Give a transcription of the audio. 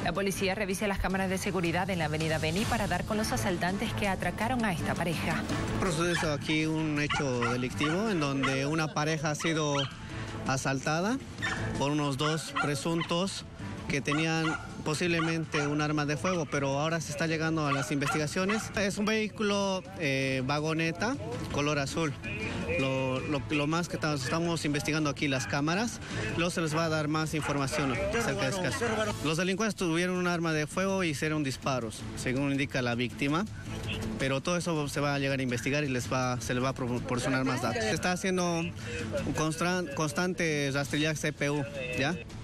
La policía revisa las cámaras de seguridad en la avenida Beni para dar con los asaltantes que atracaron a esta pareja. Procede aquí un hecho delictivo en donde una pareja ha sido asaltada por unos dos presuntos que tenían posiblemente un arma de fuego, pero ahora se está llegando a las investigaciones. Es un vehículo vagoneta, color azul. Lo más que estamos investigando aquí las cámaras, luego se les va a dar más información acerca de este caso. Los delincuentes tuvieron un arma de fuego y hicieron disparos, según indica la víctima, pero todo eso se va a llegar a investigar y se les va a proporcionar más datos. Se está haciendo un constante rastrillaje CPU, ¿ya?